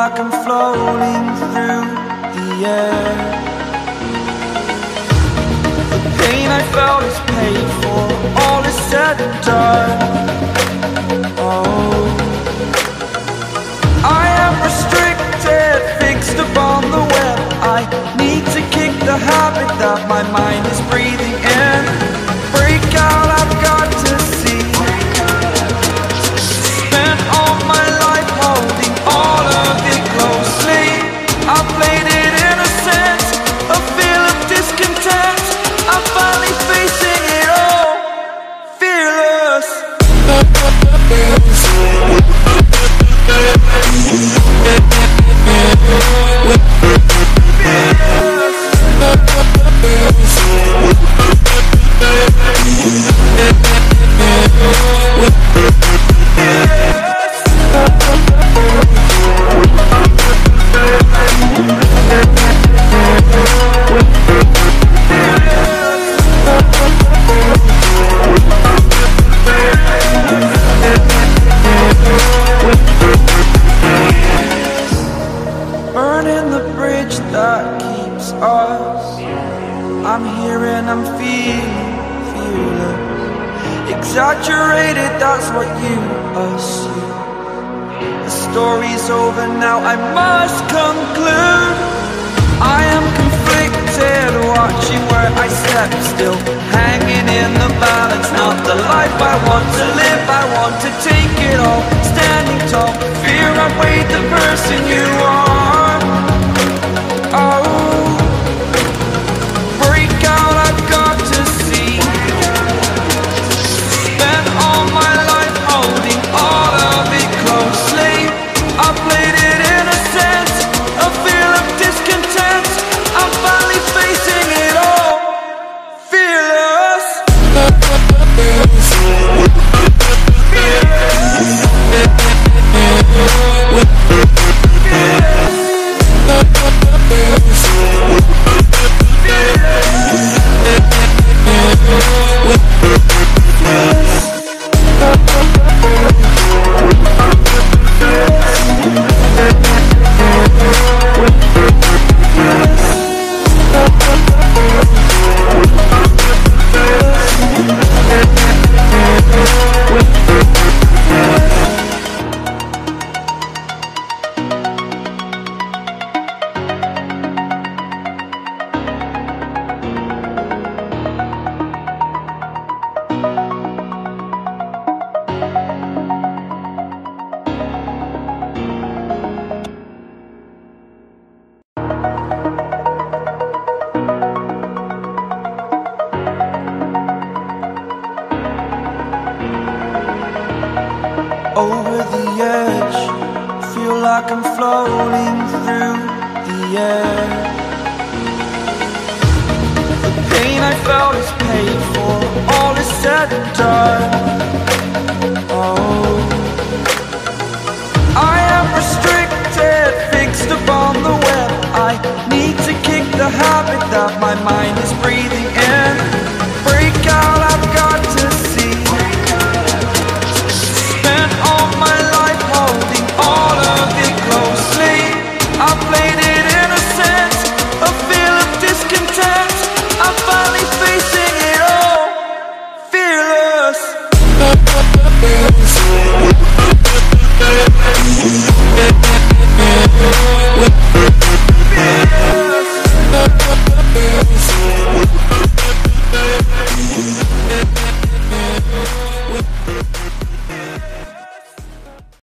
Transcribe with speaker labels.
Speaker 1: like I'm floating through the air. The pain I felt is paid for, all is said and done. Oh, I am restricted, fixed upon the web. I need to kick the habit that my mind is breathing in. Break out, I've got to see. Spent all my life holding all of it closely. I played it innocent, a feel of discontent. I'm finally facing it all, fearless. Burning the bridge that keeps us. I'm here and I'm feeling fearless. Exaggerated, that's what you assume. The story's over now, I must conclude. I am conflicted, watching where I step still, hanging in the balance. Not the life I want to live, I want to take it all. Standing tall, fear I weighed the person you are. Oh, break out, I've got to see. Spent all my life holding all of it closely. I played it innocent, a feel of discontent. I'm finally facing it all, fearless. Over the edge, feel like I'm floating through the air. The pain I felt is paid for, all is said and done. Oh, I am restricted, fixed upon the web. I need to kick the habit that my mind is breathing in. Break out, I've got to see. Spent all my life holding all of it closely. I played it innocent, a feel of discontent. I'm finally facing it all, fearless.